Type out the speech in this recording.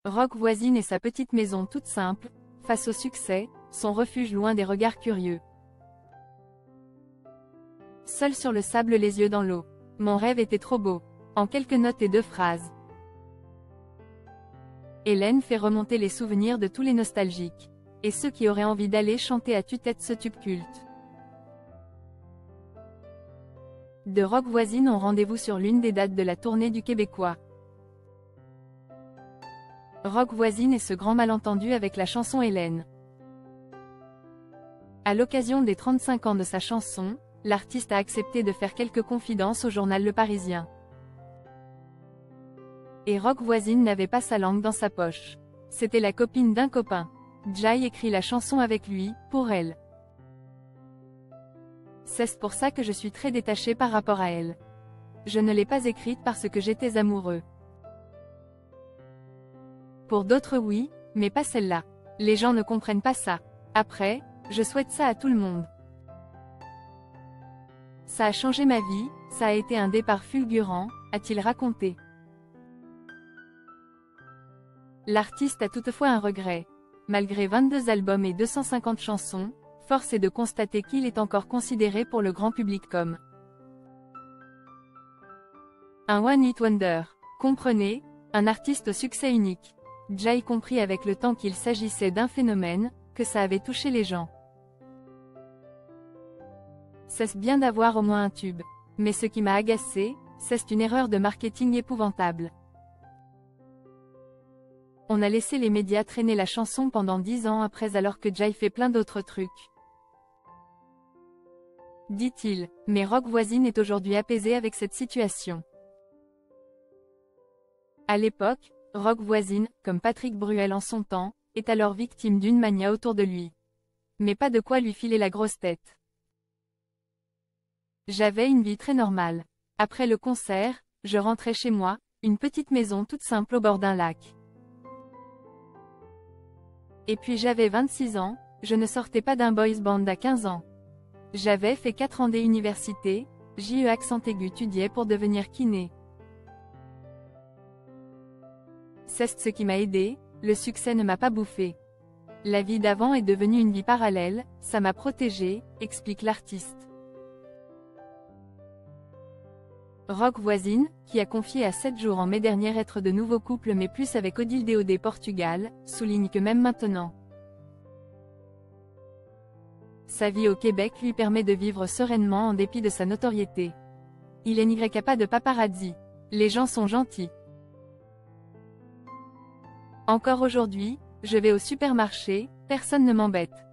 Rock voisine et sa petite maison toute simple, face au succès, son refuge loin des regards curieux. Seul sur le sable les yeux dans l'eau. Mon rêve était trop beau. En quelques notes et 2 phrases. Hélène fait remonter les souvenirs de tous les nostalgiques. Et ceux qui auraient envie d'aller chanter à tue-tête ce tube culte. De Rock voisine ont rendez-vous sur l'une des dates de la tournée du Québécois. Rock voisine et ce grand malentendu avec la chanson Hélène. À l'occasion des 35 ans de sa chanson, l'artiste a accepté de faire quelques confidences au journal Le Parisien. Et Rock voisine n'avait pas sa langue dans sa poche. C'était la copine d'un copain. Jay écrit la chanson avec lui, pour elle. C'est pour ça que je suis très détaché par rapport à elle. Je ne l'ai pas écrite parce que j'étais amoureux. Pour d'autres oui, mais pas celle-là. Les gens ne comprennent pas ça. Après, je souhaite ça à tout le monde. Ça a changé ma vie, ça a été un départ fulgurant, a-t-il raconté. L'artiste a toutefois un regret. Malgré 22 albums et 250 chansons, force est de constater qu'il est encore considéré pour le grand public comme un one-hit wonder. Comprenez, un artiste au succès unique. Jay compris avec le temps qu'il s'agissait d'un phénomène, que ça avait touché les gens. C'est bien d'avoir au moins un tube. Mais ce qui m'a agacé, c'est une erreur de marketing épouvantable. On a laissé les médias traîner la chanson pendant 10 ans après alors que Jay fait plein d'autres trucs. Dit-il, mais Rock voisine est aujourd'hui apaisé avec cette situation. À l'époque, Rock voisine, comme Patrick Bruel en son temps, est alors victime d'une mania autour de lui. Mais pas de quoi lui filer la grosse tête. J'avais une vie très normale. Après le concert, je rentrais chez moi, une petite maison toute simple au bord d'un lac. Et puis j'avais 26 ans, je ne sortais pas d'un boys band à 15 ans. J'avais fait 4 ans d'université, j'ai accent aigu étudié pour devenir kiné. C'est ce qui m'a aidé, le succès ne m'a pas bouffé. La vie d'avant est devenue une vie parallèle, ça m'a protégé, explique l'artiste. Rock voisine, qui a confié à 7 jours en mai dernier être de nouveau couple mais plus avec Odile Déodé Portugal, souligne que même maintenant, sa vie au Québec lui permet de vivre sereinement en dépit de sa notoriété. Il n'y a pas de paparazzi. Les gens sont gentils. Encore aujourd'hui, je vais au supermarché, personne ne m'embête.